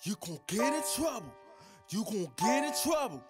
You gon' get in trouble. You gon' get in trouble.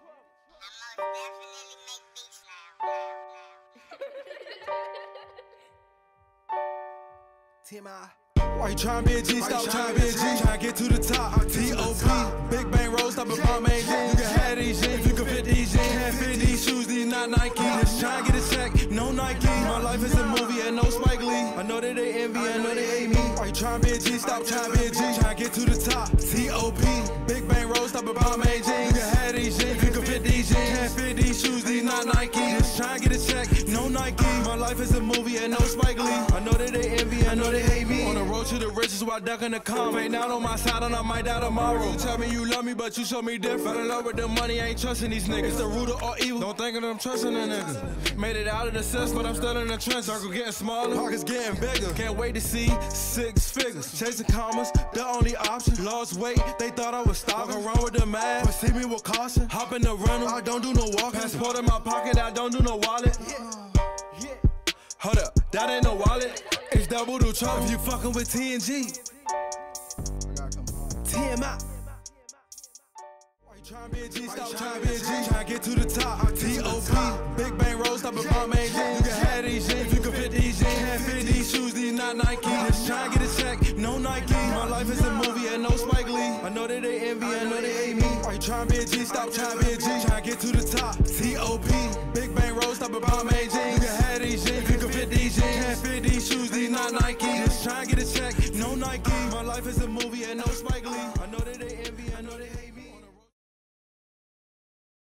T.M.I. Why you tryna be a G? Stop tryna be a G. Tryna get to the top. T.O.P. Big bang roll, stop a bomb ain't G. You can have these jeans, you can fit these jeans. Can't fit these shoes, these not Nike. Just tryna get a check, no Nike. My life is a movie and no Spike Lee. I know that they envy, I know they hate me. Why you tryna be a G? Stop tryna be a G. Tryna get to the top. T.O.P. Big bang roll, stop a bomb ain't G. You can have these jeans, you can fit these jeans. Can't fit these shoes, these not Nike. Just tryna get a check, no Nike. My life is a movie and no Spike Lee. I know that they envy, I know they hate me. On the road to the riches while ducking the calm. Ain't out on my side and I might die tomorrow. You tell me you love me, but you show me different. Fell in love with the money, I ain't trusting these niggas. The root of all evil, don't think that I'm trusting a nigga. Made it out of the cess, but I'm still in the trench. Circle getting smaller, pockets getting bigger. Can't wait to see 6 figures. Chasing commas, the only option. Lost weight, they thought I was stopping. Walk around with the mad, but see me with caution. Hop in the rental, I don't do no walking. Passport in my pocket, I don't do no wallet. Hold up, that ain't no wallet. It's double the trouble if you fucking with TNG. T.M.I. Why you tryna be a G? Stop tryna be a G. Tryna get to the top. T.O.P. Big bang roll, stop a bomb ain't G. You can have these jeans, you can fit these jeans. Can't fit these shoes, these not Nike. Just tryna get a check, no Nike. My life is a movie and no Spike Lee. I know that they envy, I know they hate me. Why you tryna be a G? Stop tryna be a G. Tryna get to the top. T.O.P. Big bang roll, stop a bomb ain't G. You can